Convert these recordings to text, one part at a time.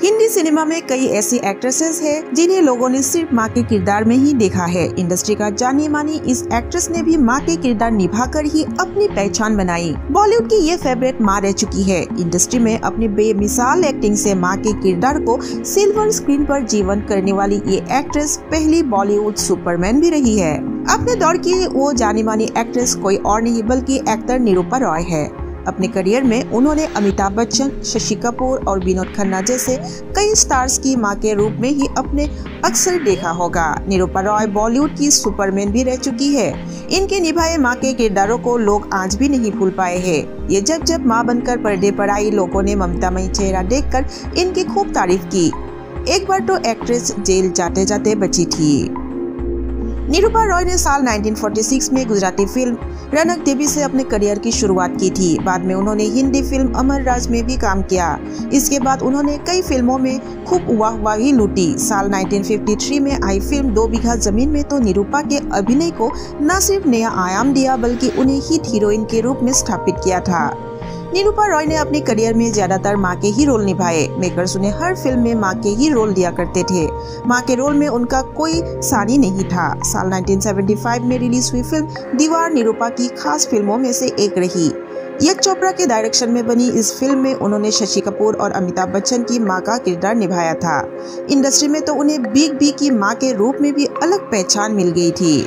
Hindi cinema में कई ऐसी एक्ट्रेसेस हैं जिन्हें लोगों ने सिर्फ माँ के किरदार में ही देखा है। इंडस्ट्री का जानी मानी इस एक्ट्रेस ने भी माँ के किरदार निभाकर ही अपनी पहचान बनाई। बॉलीवुड की ये फेवरेट माँ रह चुकी है। इंडस्ट्री में अपनी बेमिसाल एक्टिंग से माँ के किरदार को सिल्वर स्क्रीन पर जीवंत करने वाली ये एक्ट्रेस पहली बॉलीवुड सुपरमैन भी रही है। अपने दौर की वो जानी मानी एक्ट्रेस कोई और नहीं बल्कि एक्टर निरूपा रॉय है। अपने करियर में उन्होंने अमिताभ बच्चन, शशि कपूर और विनोद खन्ना जैसे कई स्टार्स की मां के रूप में ही अपने अक्सर देखा होगा। निरूपा रॉय बॉलीवुड की सुपरमैन भी रह चुकी है। इनके निभाए मां के किरदारों को लोग आज भी नहीं भूल पाए हैं। ये जब जब मां बनकर पर्दे पर आई, लोगों ने ममतामयी चेहरा देखकर इनकी खूब तारीफ की। एक बार तो एक्ट्रेस जेल जाते जाते बची थी। निरूपा रॉय ने साल 1946 में गुजराती फिल्म रनक देवी से अपने करियर की शुरुआत की थी। बाद में उन्होंने हिंदी फिल्म अमर राज में भी काम किया। इसके बाद उन्होंने कई फिल्मों में खूब वाहवाही लूटी। साल 1953 में आई फिल्म 2 बीघा जमीन में तो निरूपा के अभिनय को न सिर्फ नया आयाम दिया बल्कि उन्हें हिट हीरोइन के रूप में स्थापित किया था। निरूपा रॉय ने अपने करियर में ज्यादातर माँ के ही रोल निभाए। मेकर्स उन्हें हर फिल्म में माँ के ही रोल दिया करते थे। माँ के रोल में उनका कोई सानी नहीं था। साल 1975 में रिलीज हुई फिल्म दीवार निरूपा की खास फिल्मों में से एक रही। यश चोपड़ा के डायरेक्शन में बनी इस फिल्म में उन्होंने शशि कपूर और अमिताभ बच्चन की माँ का किरदार निभाया था। इंडस्ट्री में तो उन्हें बिग बी की माँ के रूप में भी अलग पहचान मिल गई थी।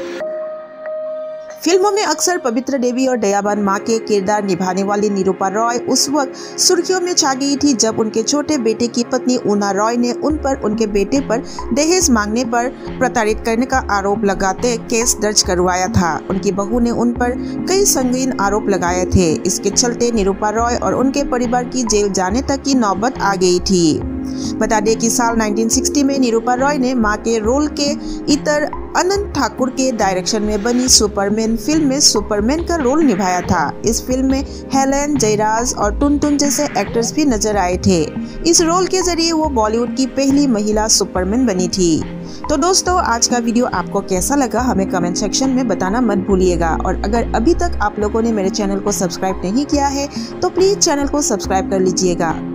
फिल्मों में अक्सर पवित्र देवी और दयावान माँ के किरदार निभाने वाली निरूपा रॉय उस वक्त सुर्खियों में छा गई थी जब उनके छोटे बेटे की पत्नी ऊना रॉय ने उन पर उनके बेटे पर दहेज मांगने पर प्रताड़ित करने का आरोप लगाते केस दर्ज करवाया था। उनकी बहू ने उन पर कई संगीन आरोप लगाए थे। इसके चलते निरूपा रॉय और उनके परिवार की जेल जाने तक की नौबत आ गई थी। बता दें कि साल 1960 में निरूपा रॉय ने मां के रोल के इतर अनंत ठाकुर के डायरेक्शन में बनी सुपरमैन फिल्म में सुपरमैन का रोल निभाया था। इस फिल्म में हेलेन, जयराज और टुनटुन जैसे एक्टर्स भी नजर आए थे। इस रोल के जरिए वो बॉलीवुड की पहली महिला सुपरमैन बनी थी। तो दोस्तों, आज का वीडियो आपको कैसा लगा हमें कमेंट सेक्शन में बताना मत भूलिएगा। और अगर अभी तक आप लोगों ने मेरे चैनल को सब्सक्राइब नहीं किया है तो प्लीज चैनल को सब्सक्राइब कर लीजिएगा।